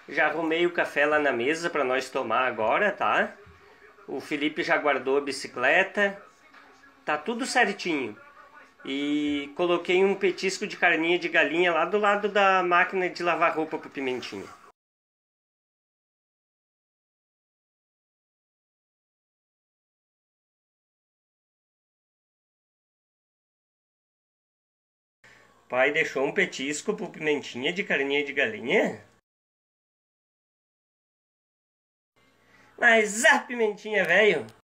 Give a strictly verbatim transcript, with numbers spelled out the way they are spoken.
Já arrumei o café lá na mesa para nós tomar agora, tá? O Felipe já guardou a bicicleta. Tá tudo certinho. E coloquei um petisco de carninha de galinha lá do lado da máquina de lavar roupa pro Pimentinha. Pai deixou um petisco pro Pimentinha de carninha de galinha? Mas a Pimentinha, velho!